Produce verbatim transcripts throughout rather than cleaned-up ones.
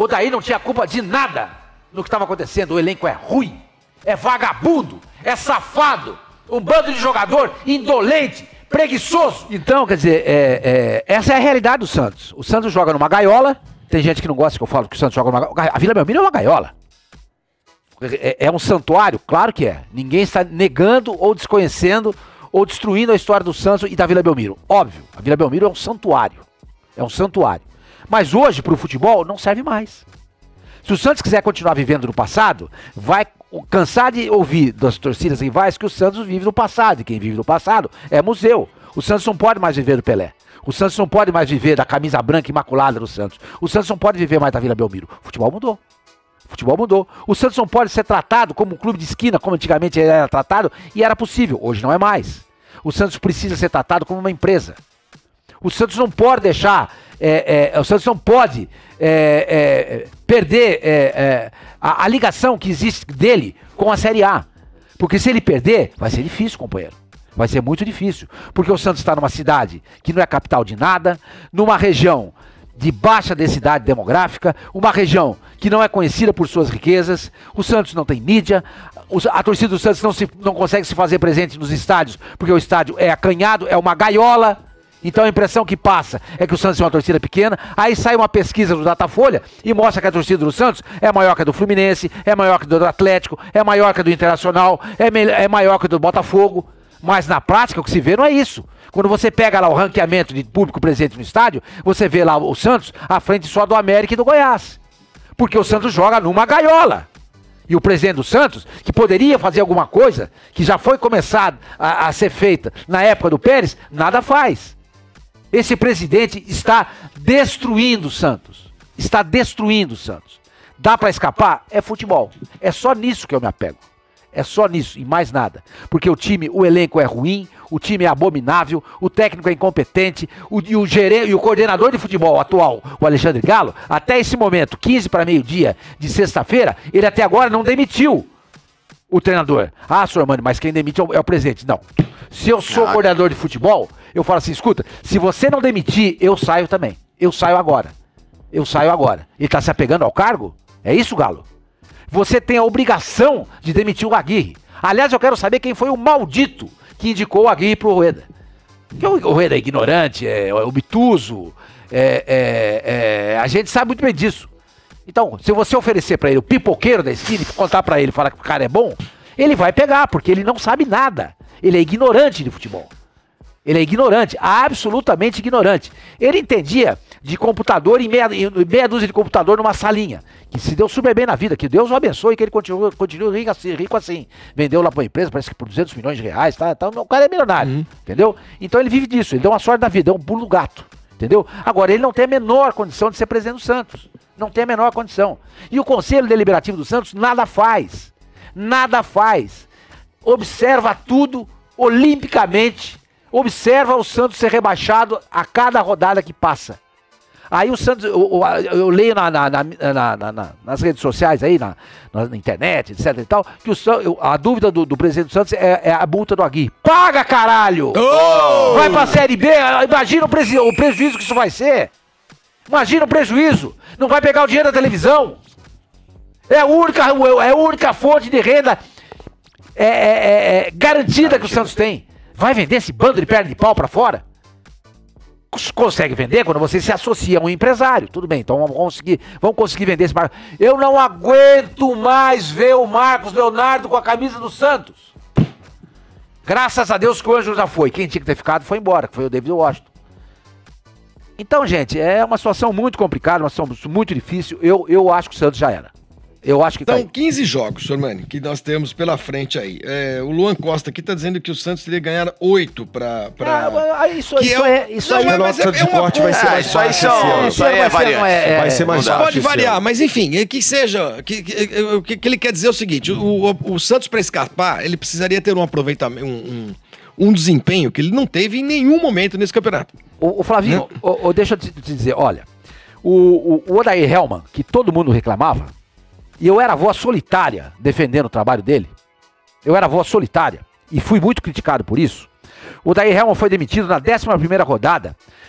O Odair não tinha culpa de nada no que estava acontecendo. O elenco é ruim, é vagabundo, é safado, um bando de jogador indolente, preguiçoso. Então, quer dizer, é, é, essa é a realidade do Santos. O Santos joga numa gaiola. Tem gente que não gosta que eu falo que o Santos joga numa gaiola. A Vila Belmiro é uma gaiola. É, é um santuário? Claro que é. Ninguém está negando ou desconhecendo ou destruindo a história do Santos e da Vila Belmiro. Óbvio, a Vila Belmiro é um santuário. É um santuário. Mas hoje, para o futebol, não serve mais. Se o Santos quiser continuar vivendo no passado, vai cansar de ouvir das torcidas rivais que o Santos vive no passado. E quem vive no passado é museu. O Santos não pode mais viver do Pelé. O Santos não pode mais viver da camisa branca imaculada do Santos. O Santos não pode viver mais da Vila Belmiro. O futebol mudou. O futebol mudou. O Santos não pode ser tratado como um clube de esquina, como antigamente ele era tratado, e era possível. Hoje não é mais. O Santos precisa ser tratado como uma empresa. O Santos não pode deixar... É, é, o Santos não pode é, é, perder é, é, a, a ligação que existe dele com a Série A. Porque se ele perder, vai ser difícil, companheiro. Vai ser muito difícil. Porque o Santos está numa cidade que não é capital de nada, numa região de baixa densidade demográfica, uma região que não é conhecida por suas riquezas. O Santos não tem mídia, a torcida do Santos não, se, não consegue se fazer presente nos estádios, porque o estádio é acanhado, é uma gaiola. Então a impressão que passa é que o Santos é uma torcida pequena. Aí sai uma pesquisa do Datafolha e mostra que a torcida do Santos é maior que a do Fluminense, é maior que a do Atlético, é maior que a do Internacional, é, é maior que a do Botafogo. Mas na prática o que se vê não é isso. Quando você pega lá o ranqueamento de público presente no estádio, você vê lá o Santos à frente só do América e do Goiás. Porque o Santos joga numa gaiola. E o presidente do Santos, que poderia fazer alguma coisa, que já foi começada a, a ser feita na época do Pérez, nada faz. Esse presidente está destruindo o Santos. Está destruindo o Santos. Dá para escapar? É futebol. É só nisso que eu me apego. É só nisso e mais nada. Porque o time, o elenco é ruim, o time é abominável, o técnico é incompetente, o, e, o gerente, e o coordenador de futebol atual, o Alexandre Galo, até esse momento, quinze para meio-dia de sexta-feira, ele até agora não demitiu o treinador. Ah, senhor Mano, mas quem demite é o, é o presidente. Não. Se eu sou ah, coordenador de futebol, eu falo assim, escuta, se você não demitir, eu saio também. Eu saio agora. Eu saio agora. Ele tá se apegando ao cargo? É isso, Galo? Você tem a obrigação de demitir o Aguirre. Aliás, eu quero saber quem foi o maldito que indicou o Aguirre pro Rueda. Porque o Rueda é ignorante, é obtuso, é, é, é, a gente sabe muito bem disso. Então, se você oferecer pra ele o pipoqueiro da esquina e contar pra ele, falar que o cara é bom, ele vai pegar, porque ele não sabe nada. Ele é ignorante de futebol. Ele é ignorante, absolutamente ignorante. Ele entendia de computador em meia, em meia dúzia de computador numa salinha. Que se deu super bem na vida, que Deus o abençoe e que ele continue, continue rico, assim, rico assim. Vendeu lá para uma empresa, parece que por duzentos milhões de reais, tá? Tá, o cara é milionário, uhum. Entendeu? Então ele vive disso, ele deu uma sorte da vida, é um pulo do gato, entendeu? Agora, ele não tem a menor condição de ser presidente do Santos. Não tem a menor condição. E o Conselho Deliberativo do Santos nada faz. Nada faz. Observa tudo olimpicamente. Observa o Santos ser rebaixado a cada rodada que passa. Aí o Santos, eu, eu, eu leio na, na, na, na, na, nas redes sociais aí, na, na internet, etc e tal, que o, eu, a dúvida do, do presidente do Santos é, é a multa do Aguirre. Paga, caralho! Oh! Vai pra Série B, imagina o, preju, o prejuízo que isso vai ser. Imagina o prejuízo. Não vai pegar o dinheiro da televisão. É a única, é a única fonte de renda é, é, é, garantida que o Santos tem. Vai vender esse bando de perna de pau pra fora? Consegue vender quando você se associa a um empresário. Tudo bem, então vamos conseguir, vamos conseguir vender esse Marcos. Eu não aguento mais ver o Marcos Leonardo com a camisa do Santos. Graças a Deus que o Ângelo já foi. Quem tinha que ter ficado foi embora, que foi o David Washington. Então, gente, é uma situação muito complicada, uma situação muito difícil. Eu, eu acho que o Santos já era. Eu acho que São tá quinze jogos, senhor Mani, que nós temos pela frente aí. É, o Luan Costa aqui tá dizendo que o Santos teria que ganhar oito pra... pra... Ah, isso, isso é... é isso não, aí, mas, mas é, é uma vai ser mais fácil. Isso aí é variante. Vai ser mais fácil. Pode variar, mas enfim, que seja... Que, que, o que, que ele quer dizer é o seguinte, o, o, o Santos para escapar, ele precisaria ter um aproveitamento, um, um, um desempenho que ele não teve em nenhum momento nesse campeonato. O, o Flavinho, né? o, o, deixa eu te, te dizer, olha, o, o, o Odair Hellmann, que todo mundo reclamava, e eu era a voz solitária defendendo o trabalho dele. Eu era a voz solitária. E fui muito criticado por isso. O Odair Hellmann foi demitido na décima primeira rodada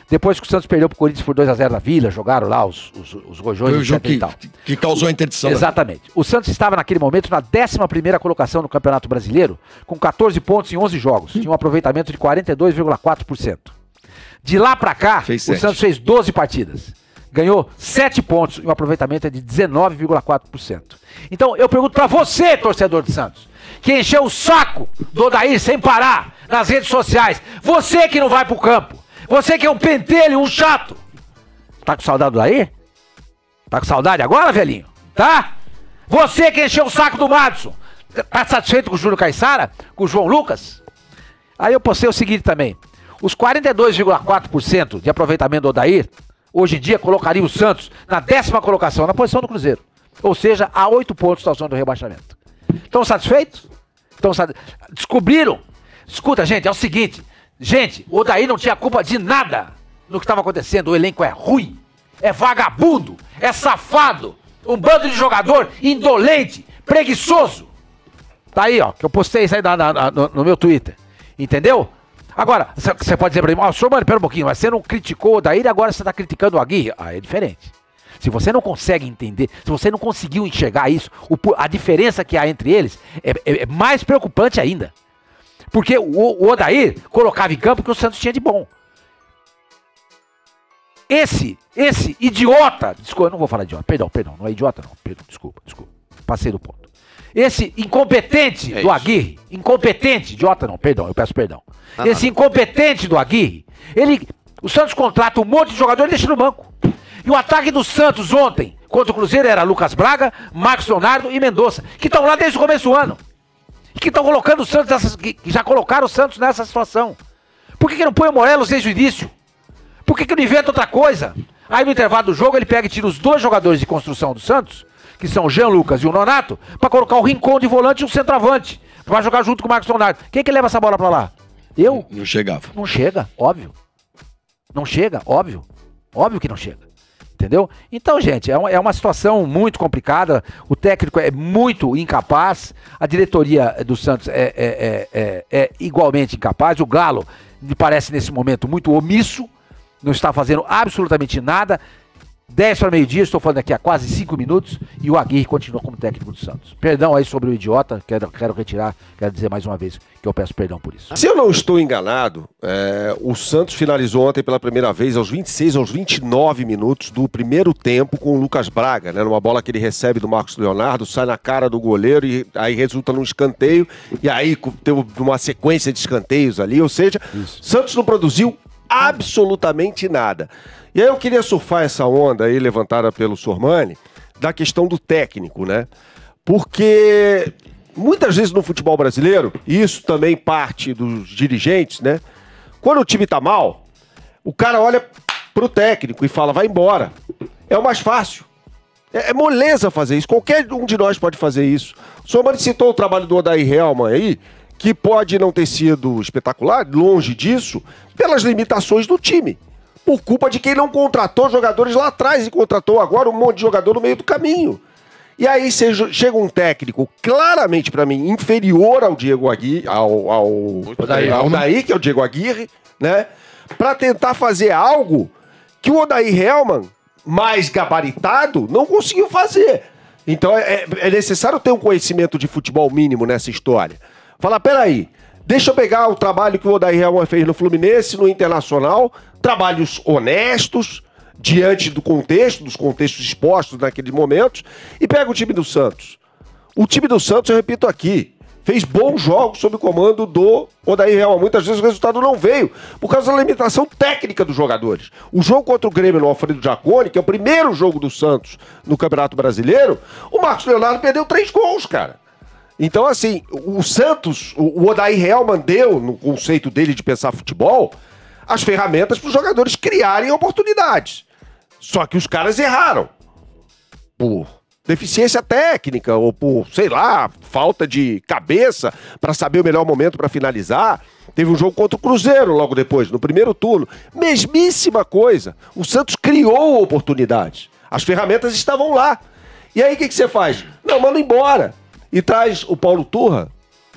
Depois que o Santos perdeu pro Corinthians por dois a zero na Vila, jogaram lá os, os, os rojões, foi o jogo que, e tal. que causou a interdição. Exatamente. O Santos estava naquele momento na décima primeira colocação no Campeonato Brasileiro, com quatorze pontos em onze jogos. Tinha um aproveitamento de quarenta e dois vírgula quatro por cento. De lá pra cá, fez o sete. Santos fez doze partidas. Ganhou sete pontos e o aproveitamento é de dezenove vírgula quatro por cento. Então eu pergunto pra você, torcedor do Santos, que encheu o saco do Odair sem parar nas redes sociais, você que não vai pro campo, você que é um pentelho, um chato, tá com saudade do Odair? Tá com saudade agora, velhinho? Tá? Você que encheu o saco do Madison, tá satisfeito com o Júlio Caissara? Com o João Lucas? Aí eu postei o seguinte também, os quarenta e dois vírgula quatro por cento de aproveitamento do Odair, hoje em dia colocaria o Santos na décima colocação, na posição do Cruzeiro. Ou seja, a oito pontos da zona do rebaixamento. Estão satisfeitos? Estão sat... Descobriram? Escuta, gente, é o seguinte. Gente, o Odair não tinha culpa de nada no que estava acontecendo. O elenco é ruim, é vagabundo, é safado. Um bando de jogador indolente, preguiçoso. Tá aí, ó, que eu postei isso aí na, na, na, no, no meu Twitter. Entendeu? Agora, você pode dizer pra mim, ó, oh, senhor, mano, pera um pouquinho, mas você não criticou o Odair e agora você tá criticando o Aguirre? Ah, é diferente. Se você não consegue entender, se você não conseguiu enxergar isso, o, a diferença que há entre eles é, é, é mais preocupante ainda. Porque o, o Odair colocava em campo o que o Santos tinha de bom. Esse, esse idiota, desculpa, eu não vou falar idiota, perdão, perdão, não é idiota não, perdão, desculpa, desculpa, passei do ponto. Esse incompetente é do Aguirre, incompetente, idiota não, perdão, eu peço perdão. Ah, Esse incompetente do Aguirre, ele, o Santos contrata um monte de jogador e deixa no banco. E o ataque do Santos ontem, contra o Cruzeiro, era Lucas Braga, Marcos Leonardo e Mendonça, que estão lá desde o começo do ano. E que estão colocando o Santos, nessa, que já colocaram o Santos nessa situação. Por que, que não põe o Morelos desde o início? Por que, que não inventa outra coisa? Aí no intervalo do jogo ele pega e tira os dois jogadores de construção do Santos, que são o Jean Lucas e o Nonato, para colocar o Rincon de volante e o centroavante, para jogar junto com o Marcos Leonardo. Quem que leva essa bola para lá? Eu? Não chegava. Não chega, óbvio. Não chega, óbvio. Óbvio que não chega. Entendeu? Então, gente, é uma, é uma situação muito complicada. O técnico é muito incapaz. A diretoria do Santos é, é, é, é, é igualmente incapaz. O Galo me parece, nesse momento, muito omisso. Não está fazendo absolutamente nada. dez para meio-dia, estou falando aqui há quase cinco minutos, e o Aguirre continua como técnico do Santos. Perdão aí sobre o idiota, quero, quero retirar, quero dizer mais uma vez que eu peço perdão por isso. Se eu não estou enganado, é, o Santos finalizou ontem pela primeira vez aos vinte e seis, aos vinte e nove minutos do primeiro tempo com o Lucas Braga, né, numa bola que ele recebe do Marcos Leonardo, sai na cara do goleiro e aí resulta num escanteio, e aí teve uma sequência de escanteios ali, ou seja, isso. Santos não produziu absolutamente nada. E aí eu queria surfar essa onda aí levantada pelo Sormani da questão do técnico, né? Porque muitas vezes no futebol brasileiro, e isso também parte dos dirigentes, né? Quando o time tá mal, o cara olha pro técnico e fala, vai embora. É o mais fácil. É, é moleza fazer isso. Qualquer um de nós pode fazer isso. O Sormani citou o trabalho do Odair Helman aí, que pode não ter sido espetacular, longe disso, pelas limitações do time. Por culpa de quem não contratou jogadores lá atrás e contratou agora um monte de jogador no meio do caminho. E aí chega um técnico claramente, para mim, inferior ao Diego Aguirre, ao, ao, ao Odair, que é o Diego Aguirre, né? Para tentar fazer algo que o Odair Helman, mais gabaritado, não conseguiu fazer. Então é, é necessário ter um conhecimento de futebol mínimo nessa história. Falar, peraí, deixa eu pegar o trabalho que o Odair Helman fez no Fluminense, no Internacional, trabalhos honestos, diante do contexto, dos contextos expostos naqueles momentos, e pega o time do Santos. O time do Santos, eu repito aqui, fez bons jogos sob o comando do Odair Helman. Muitas vezes o resultado não veio, por causa da limitação técnica dos jogadores. O jogo contra o Grêmio no Alfredo Jaconi, que é o primeiro jogo do Santos no Campeonato Brasileiro, o Marcos Leonardo perdeu três gols, cara. Então, assim, o Santos, o Odair Helman deu, no conceito dele de pensar futebol, as ferramentas para os jogadores criarem oportunidades. Só que os caras erraram. Por deficiência técnica ou por, sei lá, falta de cabeça para saber o melhor momento para finalizar. Teve um jogo contra o Cruzeiro logo depois, no primeiro turno. Mesmíssima coisa. O Santos criou oportunidades. As ferramentas estavam lá. E aí o que, que você faz? Não, manda embora. E traz o Paulo Turra,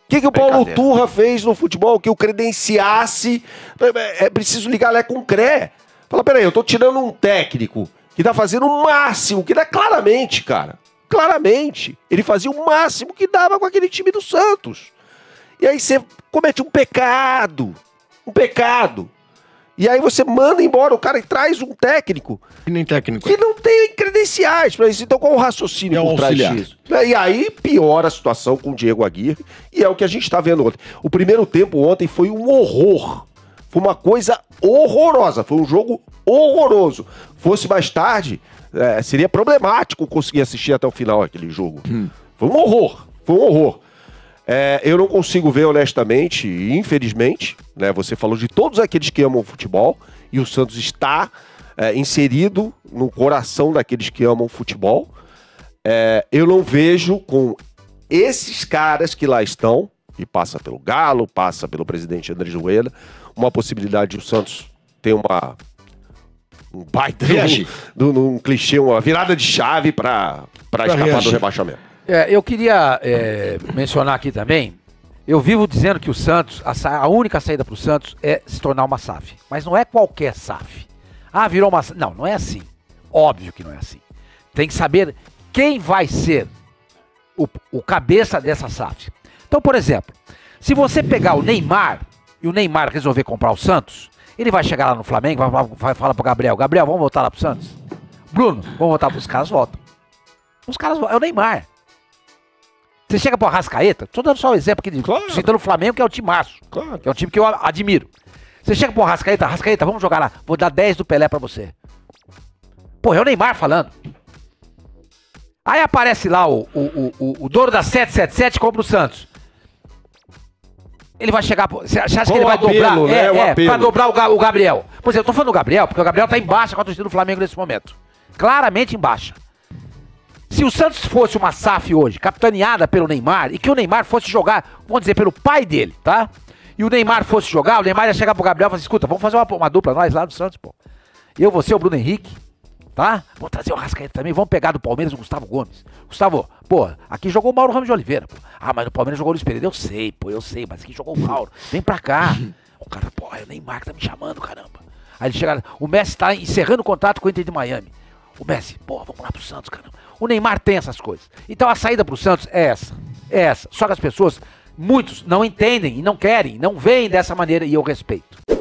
que, que o Paulo Turra fez no futebol que o credenciasse? É, é preciso ligar Lé com Cré. Fala, peraí, eu tô tirando um técnico que tá fazendo o máximo, que dá claramente, cara. Claramente. Ele fazia o máximo que dava com aquele time do Santos. E aí você comete um pecado. Um pecado. E aí você manda embora o cara e traz um técnico que nem técnico que não tem credenciais para isso. Então qual o raciocínio é por trás auxiliar. disso? E aí piora a situação com o Diego Aguirre e é o que a gente está vendo ontem. O primeiro tempo ontem foi um horror. Foi uma coisa horrorosa. Foi um jogo horroroso. Fosse mais tarde, é, seria problemático conseguir assistir até o final aquele jogo. Hum. Foi um horror. Foi um horror. É, eu não consigo ver honestamente, infelizmente, né? Você falou de todos aqueles que amam o futebol e o Santos está é, inserido no coração daqueles que amam o futebol. É, eu não vejo com esses caras que lá estão, e passa pelo Galo, passa pelo presidente Andrés Rueda, uma possibilidade de o Santos ter uma um baita, um, um clichê, uma virada de chave para escapar reagir. do rebaixamento. É, eu queria é, mencionar aqui também, eu vivo dizendo que o Santos, a, sa a única saída para o Santos é se tornar uma S A F. Mas não é qualquer S A F. Ah, virou uma... Não, não é assim. Óbvio que não é assim. Tem que saber quem vai ser o, o cabeça dessa S A F. Então, por exemplo, se você pegar o Neymar e o Neymar resolver comprar o Santos, ele vai chegar lá no Flamengo, vai, vai falar pro Gabriel, Gabriel, vamos voltar lá pro Santos? Bruno, vamos voltar pros caras, voltam. Os caras voltam. É o Neymar. Você chega pro Arrascaeta, tô dando só um exemplo aqui, claro. Citando o Flamengo, que é o timaço, claro. Que é um time que eu admiro. Você chega pro Arrascaeta, Arrascaeta, vamos jogar lá, vou dar dez do Pelé pra você. Pô, é o Neymar falando. Aí aparece lá o, o, o, o dono da sete sete sete e compra o Santos. Ele vai chegar, você acha que ele vai apelo, dobrar? Né? É, o é, apelo. pra dobrar o, Ga o Gabriel. Pois é, eu tô falando do Gabriel, porque o Gabriel tá em baixa com a torcida do Flamengo nesse momento. Claramente em baixa. Se o Santos fosse uma S A F hoje, capitaneada pelo Neymar, e que o Neymar fosse jogar, vamos dizer, pelo pai dele, tá? E o Neymar fosse jogar, o Neymar ia chegar pro Gabriel e falar assim, escuta, vamos fazer uma, uma dupla nós lá do Santos, pô. Eu, você, o Bruno Henrique, tá? Vamos trazer o Arrascaeta também, vamos pegar do Palmeiras o Gustavo Gomes. Gustavo, pô, aqui jogou o Mauro Ramos de Oliveira, pô. Ah, mas no Palmeiras jogou o Luiz Pereira, eu sei, pô, eu sei, mas aqui jogou o Mauro. Vem pra cá. O cara, pô, é o Neymar que tá me chamando, caramba. Aí ele chega, o Messi tá encerrando o contrato com o Inter de Miami. O Messi, pô, vamos lá pro Santos, caramba. O Neymar tem essas coisas. Então a saída pro Santos é essa. É essa. Só que as pessoas, muitos, não entendem e não querem, não veem dessa maneira e eu respeito.